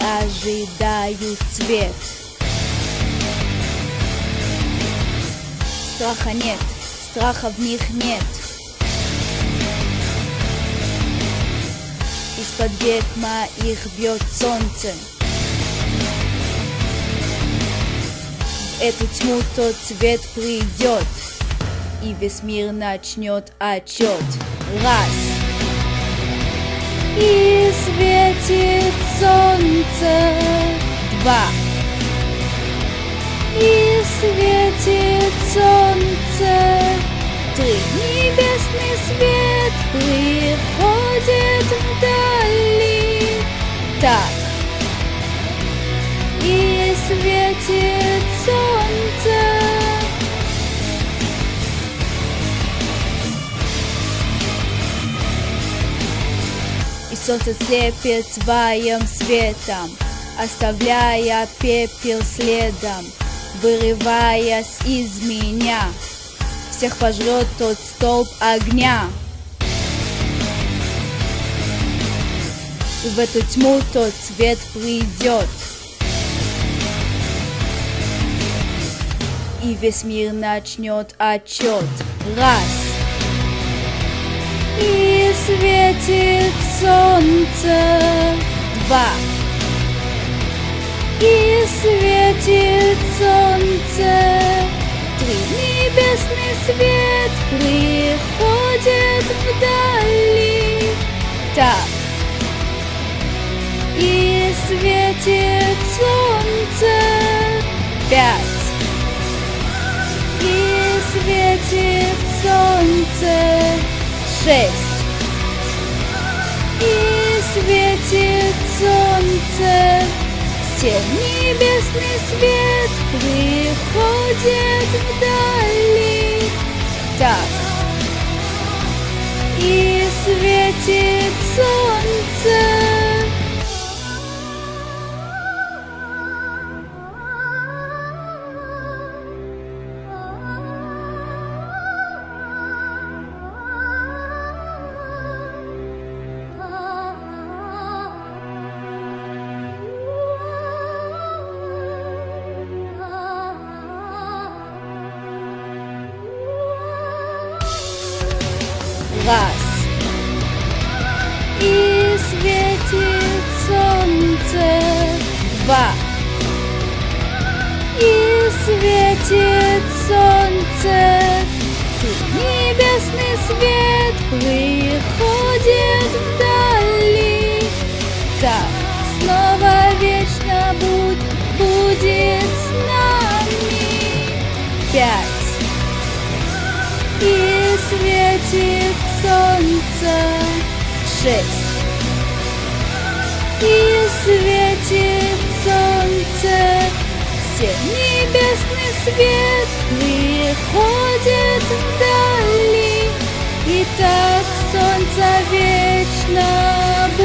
ожидают цвет. Страха нет, страха в них нет. Из-под век моих бьет солнце. В эту тьму тот цвет придет, и весь мир начнет отчет. Раз. И светит солнце. Два. И светит солнце. Три. Небесный свет приходит вдали. Так. И светит солнце. И солнце слепит своим светом, оставляя пепел следом, вырываясь из меня. Всех пожрет тот столб огня. И в эту тьму тот свет придет, и весь мир начнет отчет. Раз. И светит солнце. Два. И светит солнце. Три. Небесный свет приходит вдали. Так. И светит солнце. Пять. И светит солнце. Шесть. И светит солнце. Семь. Небесный свет приходит вдали. Так. И светит солнце. Раз. И светит солнце. Два. И светит солнце. Три. Небесный свет приходит вдали. Так. Снова вечно будет с нами. Пять. И светит солнце. Шесть. И светит солнце. Семь. Небесный свет приходит вдали. И так солнце вечно